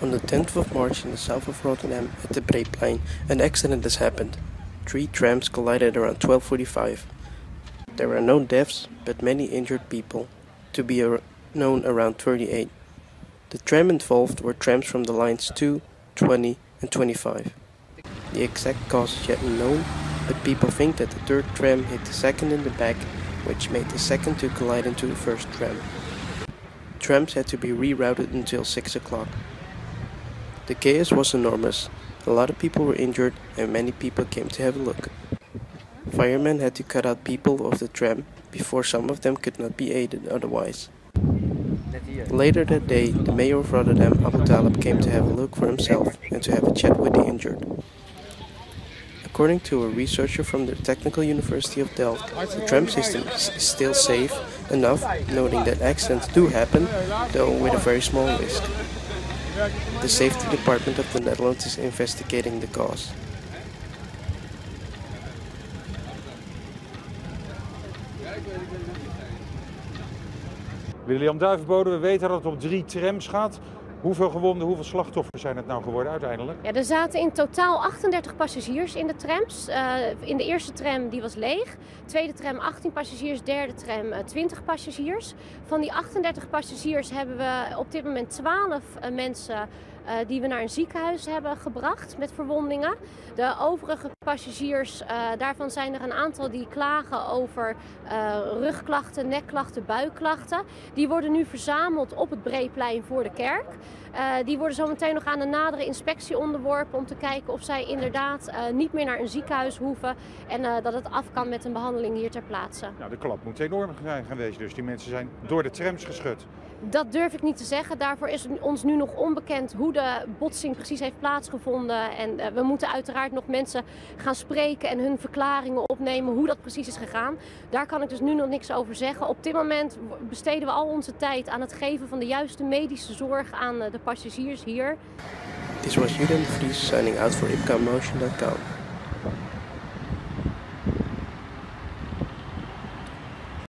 On the 10th of March in the south of Rotterdam at the Breeplein, an accident has happened. 3 trams collided around 12:45. There are no deaths, but many injured people, to be known around 38. The tram involved were trams from the lines 2, 20 and 25. The exact cause is yet unknown, but people think that the third tram hit the second in the back, which made the second to collide into the first tram. Trams had to be rerouted until 6 o'clock. The chaos was enormous. A lot of people were injured and many people came to have a look. Firemen had to cut out people of the tram before some of them could not be aided otherwise. Later that day, the mayor of Rotterdam, Abu Talib, came to have a look for himself and to have a chat with the injured. According to a researcher from the Technical University of Delft, the tram system is still safe enough, noting that accidents do happen, though with a very small risk. The Safety Department of the Netherlands is investigating the cause. William Duivenbode, we weten dat het om 3 trams gaat. Hoeveel gewonden, hoeveel slachtoffers zijn het nou geworden uiteindelijk? Ja, er zaten in totaal 38 passagiers in de trams. In de eerste tram die was leeg. Tweede tram 18 passagiers, derde tram 20 passagiers. Van die 38 passagiers hebben we op dit moment 12 mensen die we naar een ziekenhuis hebben gebracht met verwondingen. De overige passagiers, daarvan zijn er een aantal die klagen over rugklachten, nekklachten, buikklachten. Die worden nu verzameld op het Breeplein voor de kerk. Die worden zometeen nog aan een nadere inspectie onderworpen om te kijken of zij inderdaad niet meer naar een ziekenhuis hoeven en dat het af kan met een behandeling hier ter plaatse. Nou, de klap moet enorm zijn geweest, dus die mensen zijn door de trams geschud. Dat durf ik niet te zeggen. Daarvoor is ons nu nog onbekend hoe de botsing precies heeft plaatsgevonden. En we moeten uiteraard nog mensen gaan spreken en hun verklaringen opnemen hoe dat precies is gegaan. Daar kan ik dus nu nog niks over zeggen. Op dit moment besteden we al onze tijd aan het geven van de juiste medische zorg aan de passagiers hier. This was Julian de Vries signing out for IPCAMotion.com.